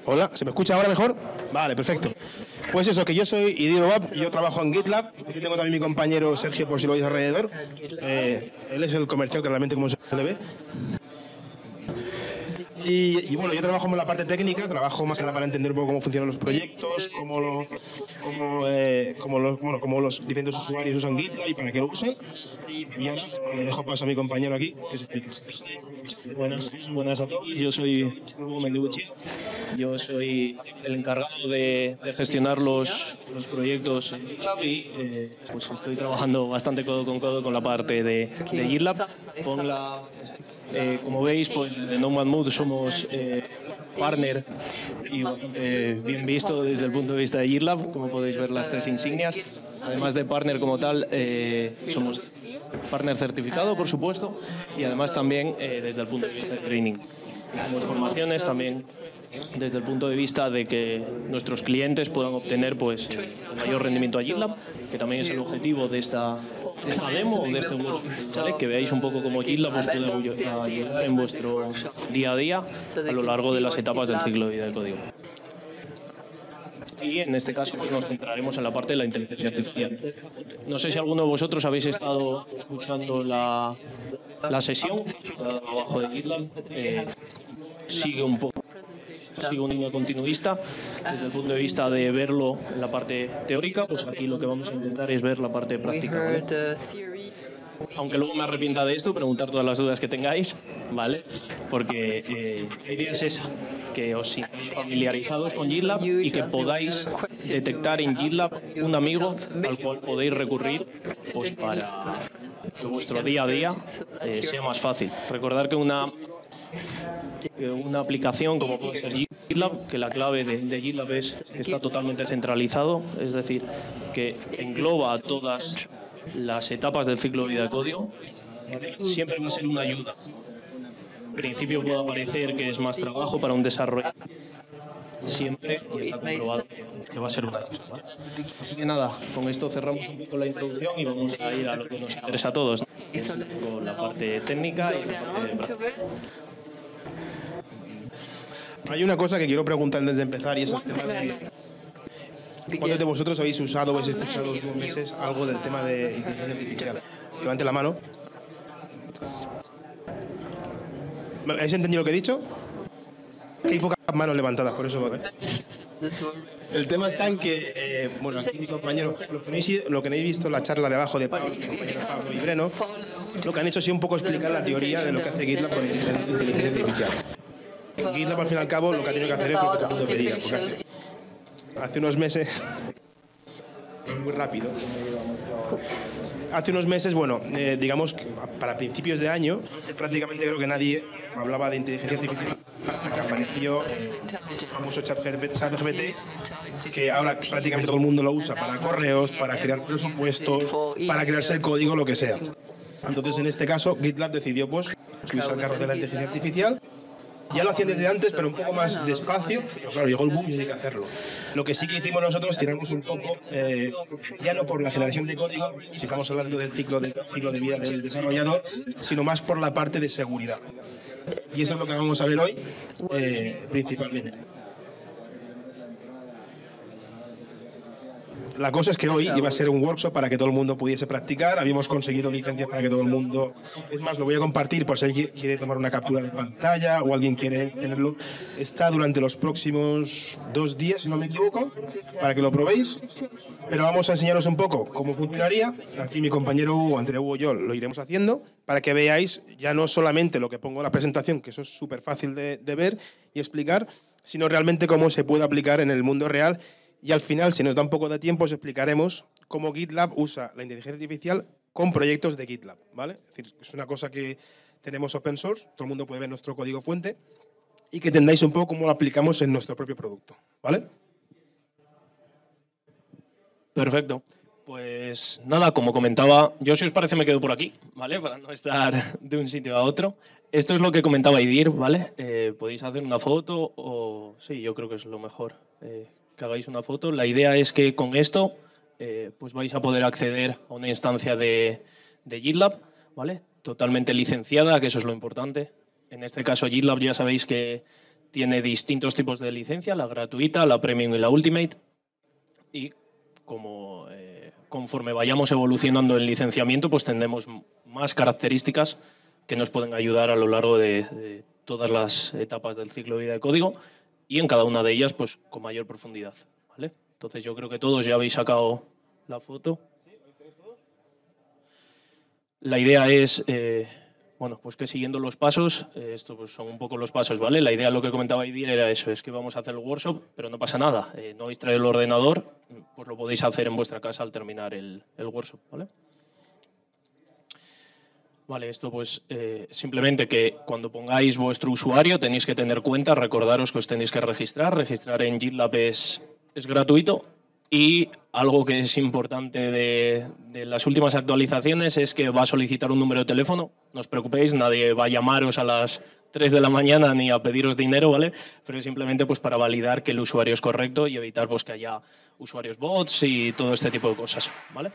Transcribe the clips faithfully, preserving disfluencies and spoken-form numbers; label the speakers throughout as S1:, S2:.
S1: Hola, ¿se me escucha ahora mejor? Vale, perfecto. Pues eso, que yo soy Idir Obab, yo trabajo en GitLab. Aquí tengo también mi compañero Sergio, por si lo veis alrededor. Eh, él es el comercial, que realmente como se le ve. Y, y bueno, yo trabajo en la parte técnica, trabajo más que nada para entender un poco cómo funcionan los proyectos, cómo, lo, cómo, eh, cómo, los, bueno, cómo los diferentes usuarios usan GitLab y para qué lo usan. Y ahora le dejo paso a mi compañero aquí, que se explique.
S2: Buenas, buenas a todos, yo soy Hugo Mendibuchi. Yo soy el encargado de, de gestionar los, los proyectos en GitLab y eh, pues estoy trabajando bastante codo con codo con la parte de, de GitLab. Con la, eh, como veis, pues desde Nomad Mood somos eh, partner y bastante bien visto desde el punto de vista de GitLab, como podéis ver las tres insignias. Además de partner como tal, eh, somos partner certificado, por supuesto, y además también eh, desde el punto de vista de training. Hacemos formaciones también desde el punto de vista de que nuestros clientes puedan obtener pues, eh, mayor rendimiento a GitLab, que también es el objetivo de esta, de esta demo, de este workshop, ¿vale? Que veáis un poco cómo GitLab os puede ayudar en vuestro día a día a lo largo de las etapas del ciclo de vida del código. Y en este caso pues, nos centraremos en la parte de la inteligencia artificial. No sé si alguno de vosotros habéis estado escuchando la, la sesión abajo de GitLab. Eh, sigue un poco, sigue una línea continuista desde el punto de vista de verlo en la parte teórica. Pues aquí lo que vamos a intentar es ver la parte práctica, ¿vale? Aunque luego me arrepienta de esto, preguntar todas las dudas que tengáis, ¿vale? Porque eh, la idea es esa, que os sintáis familiarizados con GitLab y que podáis detectar en GitLab un amigo al cual podéis recurrir pues, para que vuestro día a día eh, sea más fácil. Recordar que una, que una aplicación como puede ser GitLab, que la clave de, de GitLab es que está totalmente centralizado, es decir, que engloba todas las etapas del ciclo de vida de código, siempre va a ser una ayuda. En principio puede parecer que es más trabajo para un desarrollo, siempre y está comprobado que va a ser una ayuda, ¿vale? Así que nada, con esto cerramos un poco la introducción y vamos a ir a lo que nos interesa a todos, ¿no? Con la parte técnica y la parte de práctica.
S1: Hay una cosa que quiero preguntar antes de empezar y es el tema de... ¿Cuántos de vosotros habéis usado o habéis escuchado los últimos meses algo del tema de inteligencia artificial? Que levante la mano. ¿Habéis entendido lo que he dicho? Que hay pocas manos levantadas, por eso lo ves. El tema está en que, eh, bueno, aquí mi compañero, lo que, no habéis, lo que no habéis visto en la charla de abajo de Pablo, Pablo y Breno, lo que han hecho ha sido un poco explicar la teoría de lo que hace GitLab con inteligencia artificial. GitLab, al fin y al cabo, lo que ha tenido que hacer es lo que todo el mundo pedía, porque hace, hace unos meses... muy rápido. Hace unos meses, bueno, eh, digamos que para principios de año, prácticamente creo que nadie hablaba de inteligencia artificial hasta que apareció el famoso ChatGPT, que ahora prácticamente todo el mundo lo usa para correos, para crear presupuestos, para crearse el código, lo que sea. Entonces, en este caso, GitLab decidió pues, subirse al carro de la inteligencia artificial. Ya lo hacían desde antes, pero un poco más despacio. Pero claro, llegó el boom y hay que hacerlo. Lo que sí que hicimos nosotros, tiramos un poco, eh, ya no por la generación de código, si estamos hablando del ciclo de, ciclo de vida del desarrollador, sino más por la parte de seguridad. Y eso es lo que vamos a ver hoy, eh, principalmente. La cosa es que hoy iba a ser un workshop para que todo el mundo pudiese practicar. Habíamos conseguido licencias para que todo el mundo... Es más, lo voy a compartir por si alguien quiere tomar una captura de pantalla o alguien quiere tenerlo. Está durante los próximos dos días, si no me equivoco, para que lo probéis. Pero vamos a enseñaros un poco cómo funcionaría. Aquí mi compañero Hugo, entre Hugo y yo, lo iremos haciendo para que veáis ya no solamente lo que pongo en la presentación, que eso es súper fácil de, de ver y explicar, sino realmente cómo se puede aplicar en el mundo real. Y al final, si nos da un poco de tiempo, os explicaremos cómo GitLab usa la inteligencia artificial con proyectos de GitLab, ¿vale? Es decir, es una cosa que tenemos open source, todo el mundo puede ver nuestro código fuente y que entendáis un poco cómo lo aplicamos en nuestro propio producto, ¿vale?
S2: Perfecto. Pues nada, como comentaba, yo si os parece me quedo por aquí, ¿vale? Para no estar de un sitio a otro. Esto es lo que comentaba Idir, ¿vale? Eh, podéis hacer una foto o... Sí, yo creo que es lo mejor. Eh, que hagáis una foto. La idea es que con esto eh, pues vais a poder acceder a una instancia de, de GitLab, ¿vale? Totalmente licenciada, que eso es lo importante. En este caso GitLab ya sabéis que tiene distintos tipos de licencia, la gratuita, la Premium y la Ultimate. Y como eh, conforme vayamos evolucionando el licenciamiento, pues tendremos más características que nos pueden ayudar a lo largo de, de todas las etapas del ciclo de vida de código y en cada una de ellas pues con mayor profundidad, ¿vale? Entonces yo creo que todos ya habéis sacado la foto. La idea es, eh, bueno, pues que siguiendo los pasos, eh, estos pues son un poco los pasos, ¿vale? La idea, lo que comentaba Idir, era eso, es que vamos a hacer el workshop, pero no pasa nada. Eh, no habéis traído el ordenador, pues lo podéis hacer en vuestra casa al terminar el, el workshop, ¿vale? Vale, esto pues eh, simplemente que cuando pongáis vuestro usuario tenéis que tener cuenta, recordaros que os tenéis que registrar. Registrar en GitLab es, es gratuito y algo que es importante de, de las últimas actualizaciones es que va a solicitar un número de teléfono. No os preocupéis, nadie va a llamaros a las tres de la mañana ni a pediros dinero, ¿vale? Pero simplemente pues para validar que el usuario es correcto y evitar pues que haya usuarios bots y todo este tipo de cosas, ¿vale?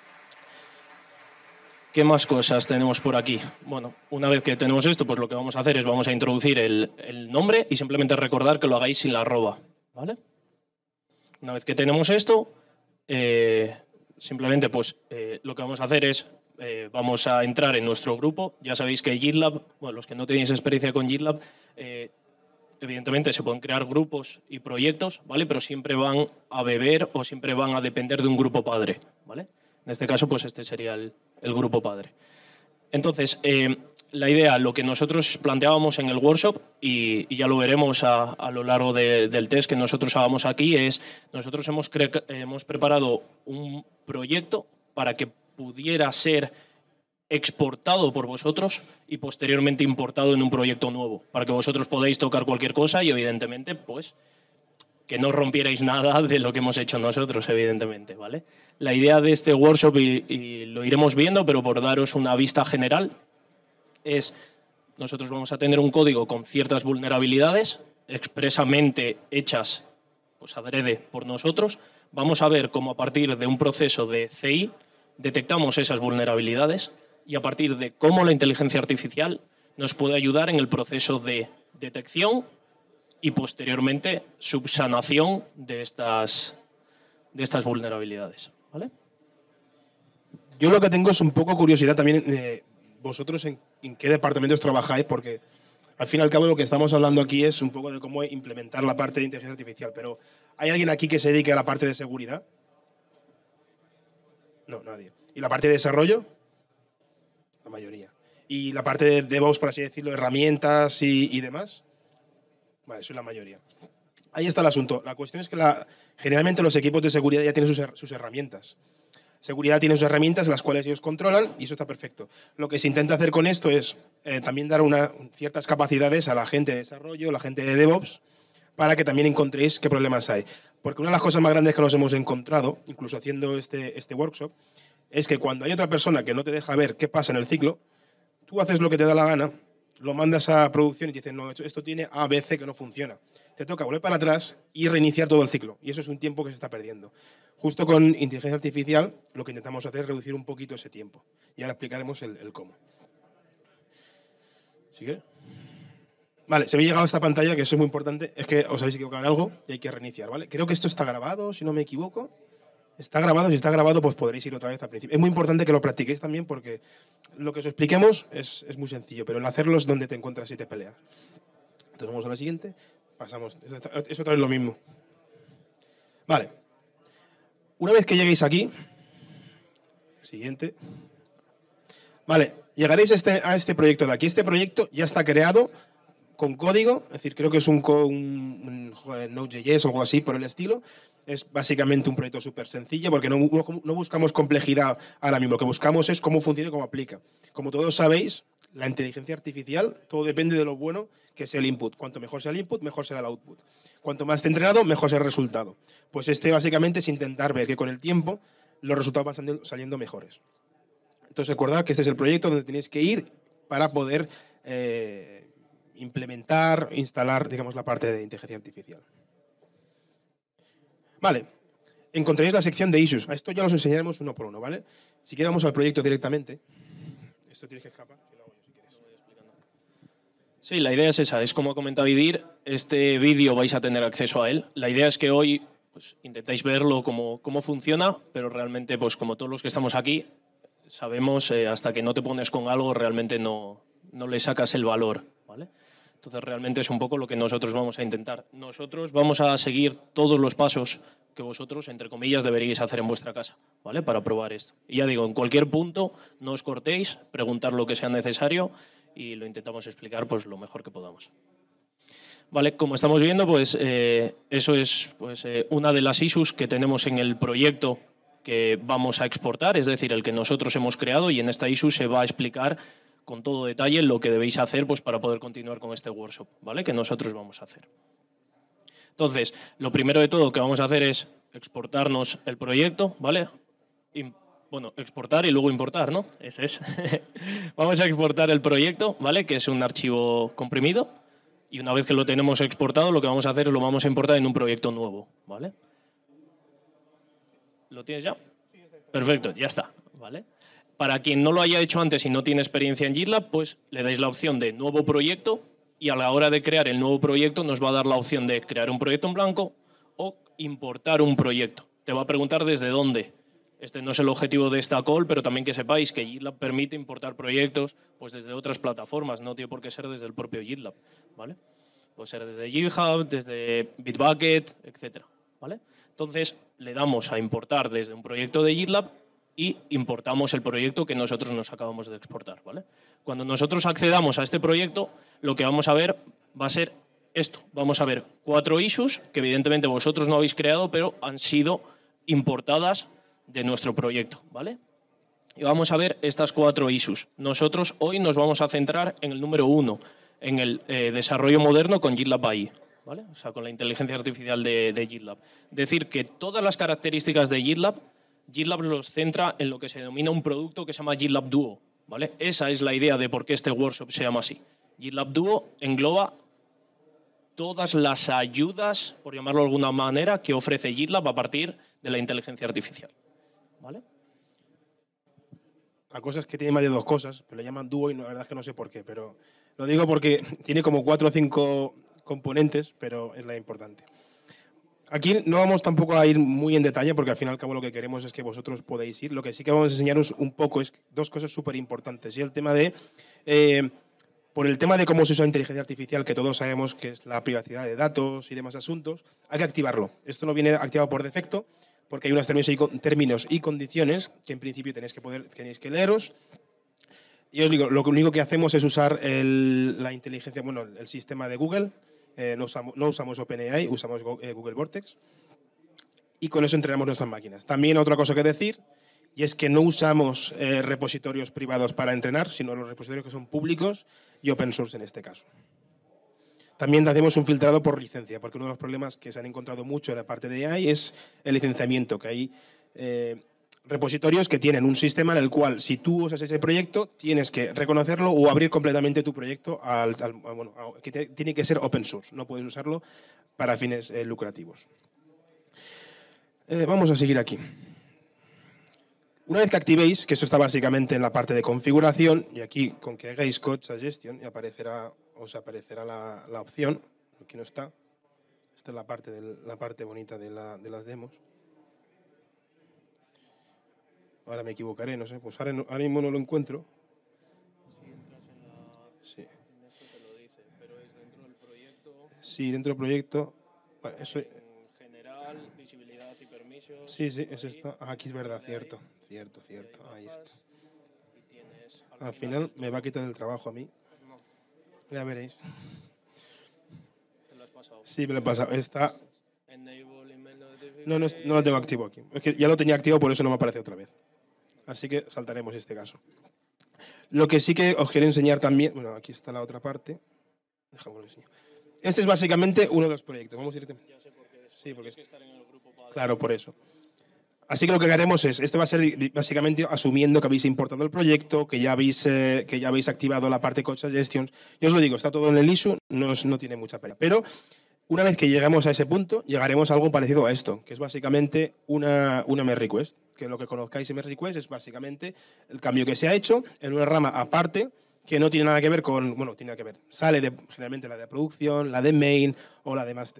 S2: ¿Qué más cosas tenemos por aquí? Bueno, una vez que tenemos esto, pues lo que vamos a hacer es vamos a introducir el, el nombre y simplemente recordar que lo hagáis sin la arroba, ¿vale? Una vez que tenemos esto, eh, simplemente pues eh, lo que vamos a hacer es eh, vamos a entrar en nuestro grupo. Ya sabéis que GitLab, bueno, los que no tenéis experiencia con GitLab, eh, evidentemente se pueden crear grupos y proyectos, ¿vale? Pero siempre van a beber o siempre van a depender de un grupo padre, ¿vale? En este caso, pues este sería el, el grupo padre. Entonces, eh, la idea, lo que nosotros planteábamos en el workshop, y, y ya lo veremos a, a lo largo de, del test que nosotros hagamos aquí, es nosotros hemos, cre hemos preparado un proyecto para que pudiera ser exportado por vosotros y posteriormente importado en un proyecto nuevo, para que vosotros podáis tocar cualquier cosa y, evidentemente, pues que no rompierais nada de lo que hemos hecho nosotros, evidentemente, ¿vale? La idea de este workshop, y, y lo iremos viendo, pero por daros una vista general, es nosotros vamos a tener un código con ciertas vulnerabilidades expresamente hechas pues adrede por nosotros. Vamos a ver cómo a partir de un proceso de C I detectamos esas vulnerabilidades y a partir de cómo la inteligencia artificial nos puede ayudar en el proceso de detección y posteriormente subsanación de estas, de estas vulnerabilidades, ¿vale?
S1: Yo lo que tengo es un poco curiosidad también, eh, vosotros en, en qué departamentos trabajáis, porque al fin y al cabo lo que estamos hablando aquí es un poco de cómo implementar la parte de inteligencia artificial, pero ¿hay alguien aquí que se dedique a la parte de seguridad? No, nadie. ¿Y la parte de desarrollo? La mayoría. ¿Y la parte de DevOps, por así decirlo, herramientas y, y demás? Vale, soy la mayoría. Ahí está el asunto. La cuestión es que la, generalmente los equipos de seguridad ya tienen sus, sus herramientas. Seguridad tiene sus herramientas, las cuales ellos controlan, y eso está perfecto. Lo que se intenta hacer con esto es eh, también dar una, ciertas capacidades a la gente de desarrollo, a la gente de DevOps, para que también encontréis qué problemas hay. Porque una de las cosas más grandes que nos hemos encontrado, incluso haciendo este, este workshop, es que cuando hay otra persona que no te deja ver qué pasa en el ciclo, tú haces lo que te da la gana, lo mandas a producción y te dicen, no, esto tiene A, B, C que no funciona. Te toca volver para atrás y reiniciar todo el ciclo. Y eso es un tiempo que se está perdiendo. Justo con inteligencia artificial, lo que intentamos hacer es reducir un poquito ese tiempo. Y ahora explicaremos el, el cómo. ¿Sigue? Vale, se me ha llegado a esta pantalla, que eso es muy importante. Es que os habéis equivocado en algo y hay que reiniciar, ¿vale? Creo que esto está grabado, si no me equivoco. Está grabado, si está grabado, pues podréis ir otra vez al principio. Es muy importante que lo practiquéis también porque lo que os expliquemos es, es muy sencillo, pero el hacerlo es donde te encuentras y te peleas. Entonces vamos a la siguiente. Pasamos. Es otra vez lo mismo. Vale. Una vez que lleguéis aquí, siguiente. Vale, llegaréis a este, a este proyecto de aquí. Este proyecto ya está creado con código, es decir, creo que es un, un, un Node.js o algo así por el estilo. Es básicamente un proyecto súper sencillo porque no, no, no buscamos complejidad ahora mismo. Lo que buscamos es cómo funciona y cómo aplica. Como todos sabéis, la inteligencia artificial, todo depende de lo bueno que sea el input. Cuanto mejor sea el input, mejor será el output. Cuanto más esté entrenado, mejor será el resultado. Pues este básicamente es intentar ver que con el tiempo los resultados van saliendo mejores. Entonces recordad que este es el proyecto donde tenéis que ir para poder eh, implementar, instalar, digamos, la parte de inteligencia artificial. Vale, encontraréis la sección de issues. A esto ya os enseñaremos uno por uno, ¿vale? Si queremos al proyecto directamente, esto tienes que escapar. Si
S2: Sí, la idea es esa. Es como ha comentado Idir, este vídeo vais a tener acceso a él. La idea es que hoy pues, intentáis verlo cómo, cómo funciona, pero realmente, pues como todos los que estamos aquí, sabemos, eh, hasta que no te pones con algo, realmente no, no le sacas el valor, ¿vale? Entonces, realmente es un poco lo que nosotros vamos a intentar. Nosotros vamos a seguir todos los pasos que vosotros, entre comillas, deberíais hacer en vuestra casa, ¿vale? Para probar esto. Y ya digo, en cualquier punto, no os cortéis, preguntar lo que sea necesario y lo intentamos explicar pues, lo mejor que podamos. Vale, como estamos viendo, pues eh, eso es pues, eh, una de las issues que tenemos en el proyecto que vamos a exportar, es decir, el que nosotros hemos creado, y en esta issue se va a explicar con todo detalle lo que debéis hacer pues, para poder continuar con este workshop, ¿vale? Que nosotros vamos a hacer. Entonces, lo primero de todo que vamos a hacer es exportarnos el proyecto, ¿vale? Y, bueno, exportar y luego importar, ¿no? Ese es. Vamos a exportar el proyecto, ¿vale? Que es un archivo comprimido. Y una vez que lo tenemos exportado, lo que vamos a hacer es lo vamos a importar en un proyecto nuevo, ¿vale? ¿Lo tienes ya? Perfecto, ya está, ¿vale? Para quien no lo haya hecho antes y no tiene experiencia en GitLab, pues le dais la opción de nuevo proyecto y a la hora de crear el nuevo proyecto nos va a dar la opción de crear un proyecto en blanco o importar un proyecto. Te va a preguntar desde dónde. Este no es el objetivo de esta call, pero también que sepáis que GitLab permite importar proyectos pues desde otras plataformas, no tiene por qué ser desde el propio GitLab, ¿vale? Puede ser desde GitHub, desde Bitbucket, etcétera, ¿vale? Entonces, le damos a importar desde un proyecto de GitLab y importamos el proyecto que nosotros nos acabamos de exportar, ¿vale? Cuando nosotros accedamos a este proyecto, lo que vamos a ver va a ser esto. Vamos a ver cuatro issues que evidentemente vosotros no habéis creado, pero han sido importadas de nuestro proyecto, ¿vale? Y vamos a ver estas cuatro issues. Nosotros hoy nos vamos a centrar en el número uno, en el eh, desarrollo moderno con GitLab A I, ¿vale? O sea, con la inteligencia artificial de, de GitLab. Decir que todas las características de GitLab, GitLab los centra en lo que se denomina un producto que se llama GitLab Duo, ¿vale? Esa es la idea de por qué este workshop se llama así. GitLab Duo engloba todas las ayudas, por llamarlo de alguna manera, que ofrece GitLab a partir de la inteligencia artificial, ¿vale?
S1: La cosa es que tiene más de dos cosas, pero le llaman Duo y la verdad es que no sé por qué, pero lo digo porque tiene como cuatro o cinco componentes, pero es la importante. Aquí no vamos tampoco a ir muy en detalle porque al fin y al cabo lo que queremos es que vosotros podáis ir. Lo que sí que vamos a enseñaros un poco es dos cosas súper importantes. Y el tema de, eh, por el tema de cómo se usa la inteligencia artificial, que todos sabemos que es la privacidad de datos y demás asuntos, hay que activarlo. Esto no viene activado por defecto porque hay unos términos y, términos y condiciones que en principio tenéis que, poder, tenéis que leeros. Y os digo, lo único que hacemos es usar el, la inteligencia, bueno, el sistema de Google. Eh, no, usamos, no usamos OpenAI, usamos Google Vortex y con eso entrenamos nuestras máquinas. También otra cosa que decir, y es que no usamos eh, repositorios privados para entrenar, sino los repositorios que son públicos y open source en este caso. También hacemos un filtrado por licencia, porque uno de los problemas que se han encontrado mucho en la parte de A I es el licenciamiento, que hay eh, repositorios que tienen un sistema en el cual, si tú usas ese proyecto, tienes que reconocerlo o abrir completamente tu proyecto, al, al, bueno, a, que te, tiene que ser open source, no puedes usarlo para fines eh, lucrativos. Eh, vamos a seguir aquí. Una vez que activéis, que eso está básicamente en la parte de configuración, y aquí con que hagáis Code Suggestion, y aparecerá, os aparecerá la, la opción, aquí no está, esta es la parte, de, la parte bonita de, la, de las demos. Ahora me equivocaré, no sé, pues ahora, no, ahora mismo no lo encuentro.
S2: Si entras en la...
S1: Sí.
S2: En esto te lo dice, pero es dentro del proyecto.
S1: Sí, dentro del proyecto. Bueno, eso...
S2: En general, visibilidad y permisos.
S1: Sí, sí, es esto. Ah, aquí es verdad, cierto, cierto, cierto. Ahí está.
S2: Y tienes,
S1: al, al final me va a quitar el trabajo a mí.
S2: No.
S1: Ya veréis.
S2: ¿Te lo has pasado?
S1: Sí, me lo he pasado. Está...
S2: Enable email notification.
S1: No, no, no lo tengo activo aquí. Es que ya lo tenía activo, por eso no me aparece otra vez. Así que saltaremos este caso. Lo que sí que os quiero enseñar también... Bueno, aquí está la otra parte. Déjame enseñar. Este es básicamente uno de los proyectos. Vamos a irte...
S2: Ya sé por qué.
S1: Sí, porque...
S2: Tienes que estar en el grupo para...
S1: Claro, por eso. Así que lo que haremos es... Este va a ser básicamente asumiendo que habéis importado el proyecto, que ya habéis, eh, que ya habéis activado la parte Code Suggestions. Yo os lo digo, está todo en el issue, no, no tiene mucha pena. Pero... Una vez que lleguemos a ese punto, llegaremos a algo parecido a esto, que es básicamente una, una merge request. Que lo que conozcáis en merge request es básicamente el cambio que se ha hecho en una rama aparte que no tiene nada que ver con, bueno, tiene nada que ver, sale de, generalmente la de producción, la de main o la de master.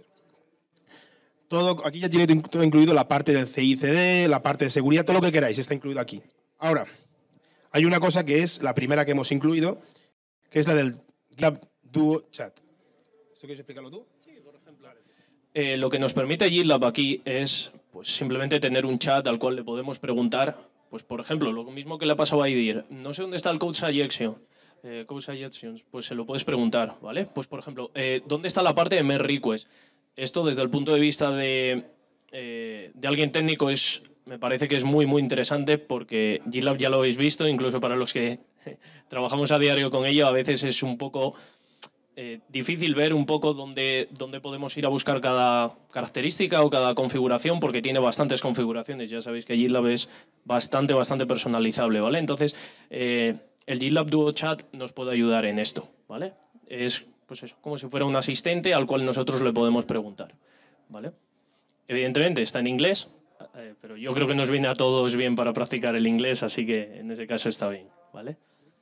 S1: Todo, aquí ya tiene todo incluido la parte del C I C D, la parte de seguridad, todo lo que queráis está incluido aquí. Ahora, hay una cosa que es la primera que hemos incluido, que es la del GitLab Duo Chat. ¿Esto quieres explicarlo tú?
S2: Sí, por ejemplo. Eh, lo que nos permite GitLab aquí es pues, simplemente tener un chat al cual le podemos preguntar, pues por ejemplo, lo mismo que le ha pasado a Idir. No sé dónde está el Code Suggestion. Eh, Code Suggestions, pues se lo puedes preguntar, ¿vale? Pues por ejemplo, eh, ¿dónde está la parte de merge request? Esto desde el punto de vista de, eh, de alguien técnico es, me parece que es muy, muy interesante porque GitLab ya lo habéis visto, incluso para los que trabajamos a diario con ello, a veces es un poco eh, difícil ver un poco dónde, dónde podemos ir a buscar cada característica o cada configuración porque tiene bastantes configuraciones. Ya sabéis que GitLab es bastante, bastante personalizable, ¿vale? Entonces, eh, el GitLab Duo Chat nos puede ayudar en esto, ¿vale? Es pues eso, como si fuera un asistente al cual nosotros le podemos preguntar, ¿vale? Evidentemente está en inglés, eh, pero yo creo que nos viene a todos bien para practicar el inglés, así que en ese caso está bien, ¿vale?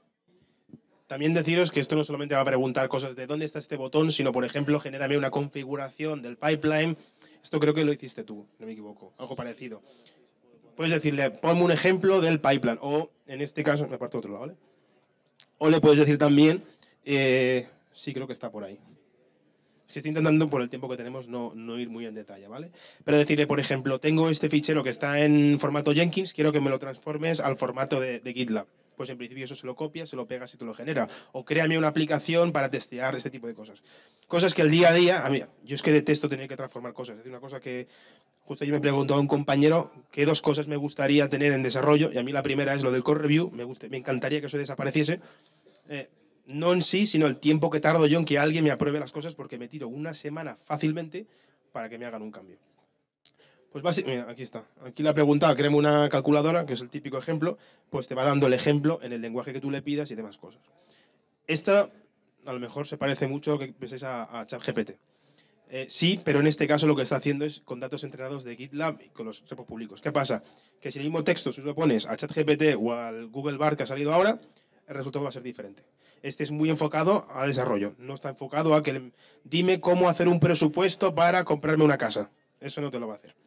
S1: También deciros que esto no solamente va a preguntar cosas de dónde está este botón, sino, por ejemplo, genérame una configuración del pipeline. Esto creo que lo hiciste tú, no me equivoco, algo parecido. Puedes decirle, ponme un ejemplo del pipeline, o en este caso, me aparto otro lado, ¿vale? O le puedes decir también... Eh, Sí, creo que está por ahí. Es que estoy intentando, por el tiempo que tenemos, no, no ir muy en detalle, ¿vale? Pero decirle, por ejemplo, tengo este fichero que está en formato Jenkins, quiero que me lo transformes al formato de, de GitLab. Pues en principio eso se lo copias, se lo pegas y te lo genera. O créame una aplicación para testear este tipo de cosas. Cosas que el día a día, a mí, yo es que detesto tener que transformar cosas. Es decir, una cosa que justo yo me preguntó a un compañero qué dos cosas me gustaría tener en desarrollo, y a mí la primera es lo del code review, me, gusta, me encantaría que eso desapareciese. Eh, No en sí, sino el tiempo que tardo yo en que alguien me apruebe las cosas porque me tiro una semana fácilmente para que me hagan un cambio. Pues básicamente, aquí está. Aquí la pregunta, créame una calculadora, que es el típico ejemplo, pues te va dando el ejemplo en el lenguaje que tú le pidas y demás cosas. Esta, a lo mejor se parece mucho a lo que penséis a, a ChatGPT. Eh, sí, pero en este caso lo que está haciendo es con datos entrenados de GitLab y con los repos públicos. ¿Qué pasa? Que si el mismo texto se lo pones a ChatGPT o al Google Bard que ha salido ahora, el resultado va a ser diferente. Este es muy enfocado a desarrollo, no está enfocado a que dime cómo hacer un presupuesto para comprarme una casa. Eso no te lo va a hacer.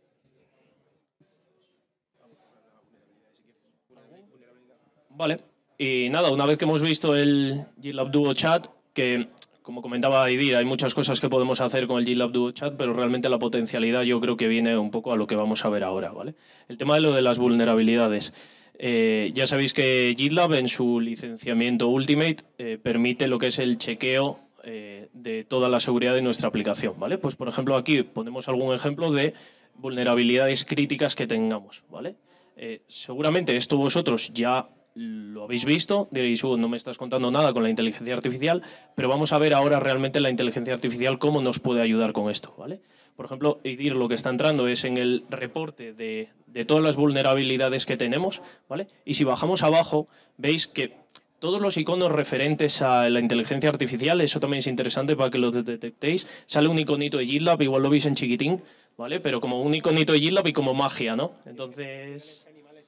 S2: Vale, y nada, una vez que hemos visto el GitLab Duo Chat, que como comentaba Idir, hay muchas cosas que podemos hacer con el GitLab Duo Chat, pero realmente la potencialidad yo creo que viene un poco a lo que vamos a ver ahora, ¿vale? El tema de lo de las vulnerabilidades. Eh, ya sabéis que GitLab en su licenciamiento Ultimate eh, permite lo que es el chequeo eh, de toda la seguridad de nuestra aplicación, ¿vale? Pues por ejemplo aquí ponemos algún ejemplo de vulnerabilidades críticas que tengamos, ¿vale? Eh, seguramente esto vosotros ya lo habéis visto, diréis, uh, no me estás contando nada con la inteligencia artificial, pero vamos a ver ahora realmente la inteligencia artificial cómo nos puede ayudar con esto, ¿vale? Por ejemplo, Idir lo que está entrando es en el reporte de, de todas las vulnerabilidades que tenemos, ¿vale? Y si bajamos abajo, veis que todos los iconos referentes a la inteligencia artificial, eso también es interesante para que lo detectéis, sale un iconito de GitLab, igual lo veis en chiquitín, ¿vale? Pero como un iconito de GitLab y como magia, ¿no? Entonces...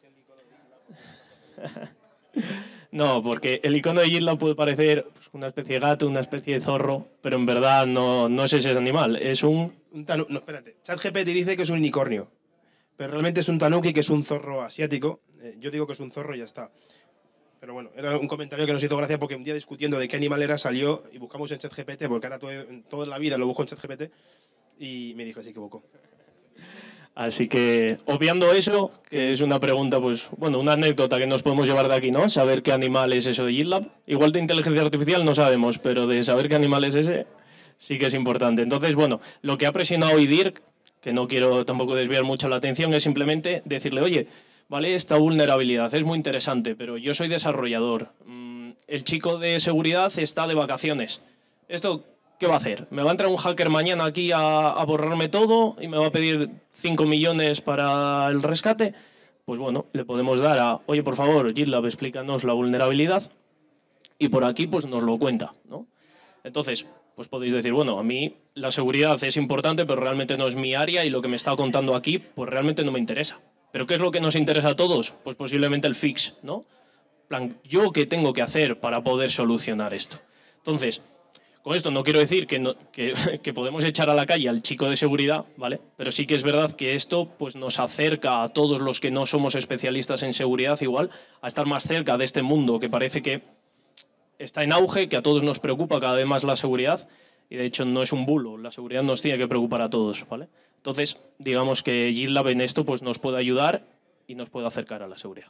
S2: No, porque el icono de GitLab puede parecer pues, una especie de gato, una especie de zorro, pero en verdad no, no es ese animal, es un...
S1: un tanu no, espérate. ChatGPT dice que es un unicornio, pero realmente es un tanuki, que es un zorro asiático. Eh, yo digo que es un zorro y ya está. Pero bueno, era un comentario que nos hizo gracia porque un día discutiendo de qué animal era salió y buscamos en ChatGPT, porque ahora todo, toda la vida lo busco en ChatGPT, y me dijo, se equivocó.
S2: Así que, obviando eso, que es una pregunta, pues, bueno, una anécdota que nos podemos llevar de aquí, ¿no? Saber qué animal es eso de GitLab. Igual de inteligencia artificial no sabemos, pero de saber qué animal es ese, sí que es importante. Entonces, bueno, lo que ha presionado Idir, que no quiero tampoco desviar mucho la atención, es simplemente decirle, oye, vale, esta vulnerabilidad es muy interesante, pero yo soy desarrollador. El chico de seguridad está de vacaciones. Esto... ¿Qué va a hacer? ¿Me va a entrar un hacker mañana aquí a, a borrarme todo y me va a pedir cinco millones para el rescate? Pues bueno, le podemos dar a, oye, por favor, GitLab, explícanos la vulnerabilidad y por aquí pues nos lo cuenta, ¿no? Entonces, pues podéis decir, bueno, a mí la seguridad es importante, pero realmente no es mi área y lo que me está contando aquí, pues realmente no me interesa. ¿Pero qué es lo que nos interesa a todos? Pues posiblemente el fix, ¿no? plan, ¿yo qué tengo que hacer para poder solucionar esto? Entonces, con esto no quiero decir que, no, que, que podemos echar a la calle al chico de seguridad, ¿vale? Pero sí que es verdad que esto pues, nos acerca a todos los que no somos especialistas en seguridad igual, a estar más cerca de este mundo que parece que está en auge, que a todos nos preocupa cada vez más la seguridad, y de hecho no es un bulo, la seguridad nos tiene que preocupar a todos, ¿vale? Entonces, digamos que GitLab en esto pues, nos puede ayudar y nos puede acercar a la seguridad.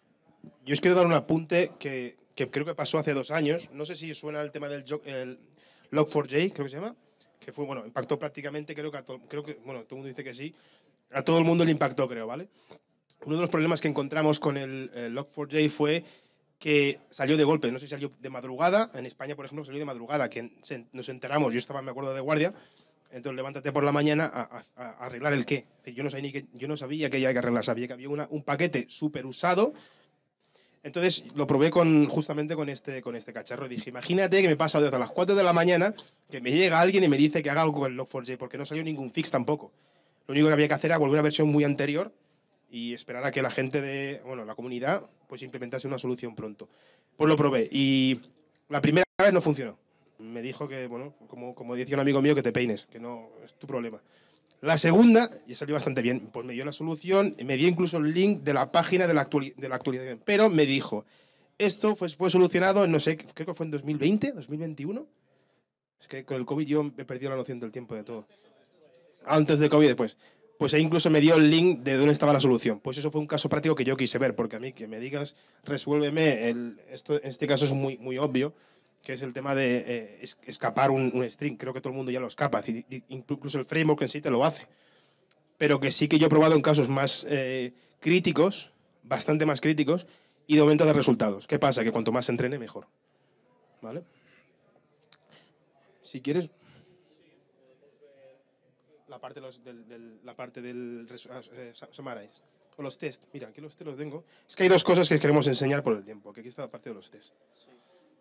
S1: Yo os quiero dar un apunte que, que creo que pasó hace dos años. No sé si suena el tema del el log four j, creo que se llama, que fue, bueno, impactó prácticamente, creo que, a todo, creo que, bueno, todo el mundo dice que sí, a todo el mundo le impactó, creo, ¿vale? Uno de los problemas que encontramos con el, el log four j fue que salió de golpe, no sé si salió de madrugada, en España, por ejemplo, salió de madrugada, que se, nos enteramos, yo estaba, me acuerdo, de guardia, entonces levántate por la mañana a, a, a arreglar el qué. Es decir, yo no sabía, ni que, yo no sabía que había que arreglar, sabía que había una, un paquete súper usado. Entonces lo probé con, justamente con este, con este cacharro. Dije, imagínate que me pasa desde las cuatro de la mañana que me llega alguien y me dice que haga algo con el log four j, porque no salió ningún fix tampoco. Lo único que había que hacer era volver a una versión muy anterior y esperar a que la gente de, bueno, la comunidad, pues implementase una solución pronto. Pues lo probé y la primera vez no funcionó. Me dijo que, bueno, como, como decía un amigo mío, que te peines, que no es tu problema. La segunda, y salió bastante bien, pues me dio la solución, me dio incluso el link de la página de la, actuali de la actualización, pero me dijo, esto fue, fue solucionado, en, no sé, creo que fue en dos mil veinte, dos mil veintiuno. Es que con el COVID yo he perdido la noción del tiempo de todo. Antes de COVID, después. Pues ahí incluso me dio el link de dónde estaba la solución. Pues eso fue un caso práctico que yo quise ver, porque a mí que me digas, resuélveme, el, esto en este caso es muy, muy obvio, que es el tema de eh, escapar un, un string. Creo que todo el mundo ya lo escapa, incluso el framework en sí te lo hace. Pero que sí que yo he probado en casos más eh, críticos, bastante más críticos, y de momento da resultados. ¿Qué pasa? Que cuanto más se entrene, mejor. ¿Vale? Si quieres... La parte, los, del, del, la parte del eh, summarize. O los test. Mira, aquí los test los tengo. Es que hay dos cosas que queremos enseñar por el tiempo. Que aquí está la parte de los test. Sí.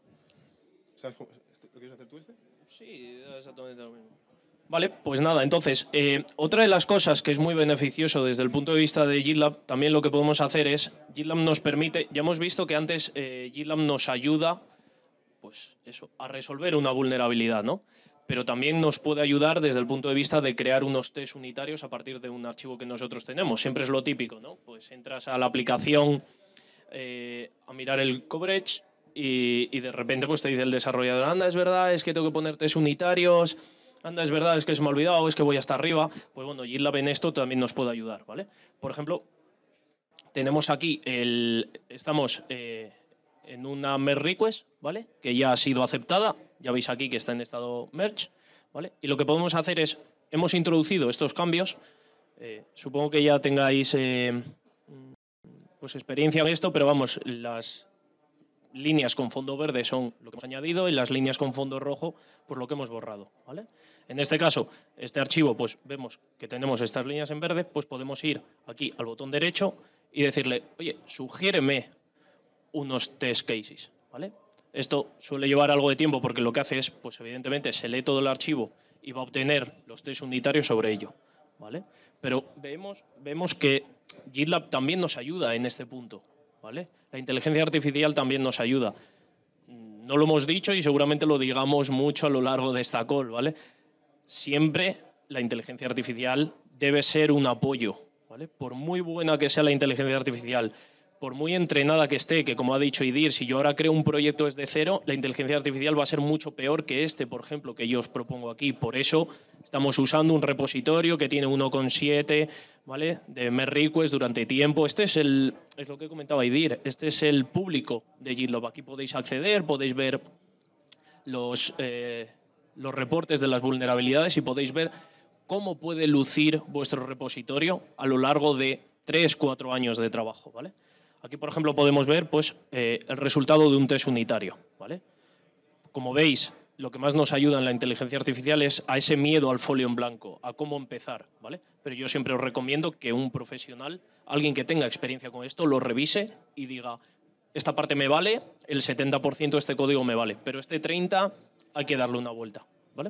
S1: ¿Sabes cómo, ¿Lo quieres hacer tú este?
S2: Sí, exactamente lo mismo. Vale, pues nada, entonces, eh, otra de las cosas que es muy beneficioso desde el punto de vista de GitLab, también lo que podemos hacer es, GitLab nos permite, ya hemos visto que antes eh, GitLab nos ayuda, pues eso, a resolver una vulnerabilidad, ¿no? Pero también nos puede ayudar desde el punto de vista de crear unos test unitarios a partir de un archivo que nosotros tenemos. Siempre es lo típico, ¿no? Pues entras a la aplicación eh, a mirar el coverage y, y de repente pues te dice el desarrollador, anda, es verdad, es que tengo que poner test unitarios, anda, es verdad, es que se me ha olvidado, es que voy hasta arriba. Pues bueno, GitLab en esto también nos puede ayudar, ¿vale? Por ejemplo, tenemos aquí, el, estamos eh, en una merge request, ¿vale? Que ya ha sido aceptada. Ya veis aquí que está en estado merge, ¿vale? Y lo que podemos hacer es, hemos introducido estos cambios, eh, supongo que ya tengáis eh, pues experiencia en esto, pero vamos, las líneas con fondo verde son lo que hemos añadido y las líneas con fondo rojo, pues lo que hemos borrado, ¿vale? En este caso, este archivo, pues vemos que tenemos estas líneas en verde, pues podemos ir aquí al botón derecho y decirle, oye, sugiéreme unos test cases, ¿vale? Esto suele llevar algo de tiempo porque lo que hace es, pues evidentemente, se lee todo el archivo y va a obtener los test unitarios sobre ello, ¿vale? Pero vemos, vemos que GitLab también nos ayuda en este punto, ¿vale? La inteligencia artificial también nos ayuda. No lo hemos dicho y seguramente lo digamos mucho a lo largo de esta call, ¿vale? Siempre la inteligencia artificial debe ser un apoyo, ¿vale? Por muy buena que sea la inteligencia artificial, por muy entrenada que esté, que como ha dicho Idir, si yo ahora creo un proyecto desde cero, la inteligencia artificial va a ser mucho peor que este, por ejemplo, que yo os propongo aquí. Por eso estamos usando un repositorio que tiene uno coma siete, ¿vale? De merge request durante tiempo. Este es, el, es lo que comentaba Idir, este es el público de GitLab. Aquí podéis acceder, podéis ver los, eh, los reportes de las vulnerabilidades y podéis ver cómo puede lucir vuestro repositorio a lo largo de tres, cuatro años de trabajo, ¿vale? Aquí, por ejemplo, podemos ver pues, eh, el resultado de un test unitario, ¿vale? Como veis, lo que más nos ayuda en la inteligencia artificial es a ese miedo al folio en blanco, a cómo empezar, ¿vale? Pero yo siempre os recomiendo que un profesional, alguien que tenga experiencia con esto, lo revise y diga, esta parte me vale, el setenta por ciento de este código me vale, pero este treinta por ciento hay que darle una vuelta, ¿vale?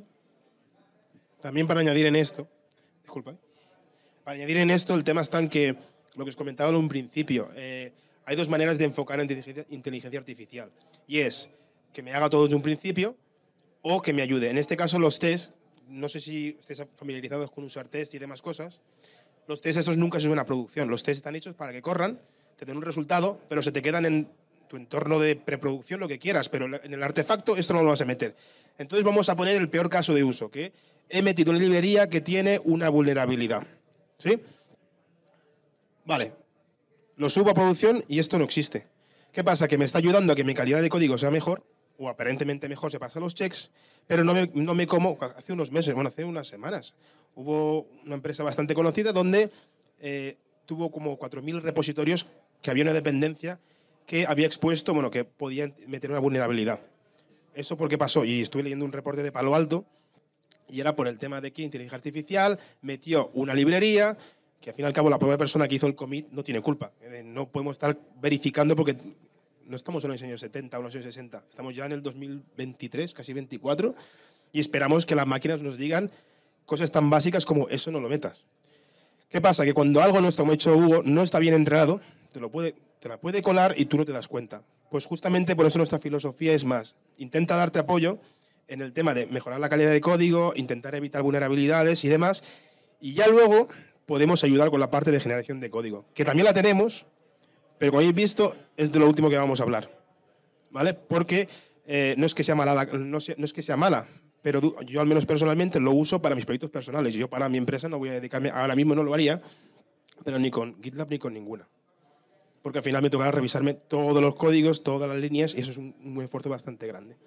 S1: También para añadir en esto, disculpa, ¿eh? Para añadir en esto el tema está en que, lo que os comentaba en un principio, eh, hay dos maneras de enfocar en inteligencia, inteligencia artificial. Y es que me haga todo desde un principio o que me ayude. En este caso, los test, no sé si estáis familiarizados con usar test y demás cosas, los test esos nunca se suben a producción. Los test están hechos para que corran, te den un resultado, pero se te quedan en tu entorno de preproducción, lo que quieras, pero en el artefacto esto no lo vas a meter. Entonces vamos a poner el peor caso de uso, que he metido una librería que tiene una vulnerabilidad. ¿Sí? Vale. Lo subo a producción y esto no existe. ¿Qué pasa? Que me está ayudando a que mi calidad de código sea mejor, o aparentemente mejor, se pasan los checks, pero no me, no me como, hace unos meses, bueno, hace unas semanas, hubo una empresa bastante conocida donde eh, tuvo como cuatro mil repositorios que había una dependencia que había expuesto, bueno, que podía meter una vulnerabilidad. ¿Eso por qué pasó? Y estuve leyendo un reporte de Palo Alto y era por el tema de que inteligencia artificial metió una librería que al fin y al cabo la propia persona que hizo el commit no tiene culpa. No podemos estar verificando porque no estamos en los años setenta o en los años sesenta. Estamos ya en el dos mil veintitrés, casi veinticuatro, y esperamos que las máquinas nos digan cosas tan básicas como eso no lo metas. ¿Qué pasa? Que cuando algo no está como ha hecho Hugo, no está bien entrenado, te, lo puede, te la puede colar y tú no te das cuenta. Pues justamente por eso nuestra filosofía es más, intenta darte apoyo en el tema de mejorar la calidad de código, intentar evitar vulnerabilidades y demás, y ya luego podemos ayudar con la parte de generación de código, que también la tenemos, pero como habéis visto, es de lo último que vamos a hablar, ¿vale? Porque eh, no es que sea mala, no, sea, no es que sea mala, pero yo al menos personalmente lo uso para mis proyectos personales. Yo para mi empresa no voy a dedicarme, ahora mismo no lo haría, pero ni con GitLab ni con ninguna. Porque al final me tocará revisarme todos los códigos, todas las líneas, y eso es un, un esfuerzo bastante grande.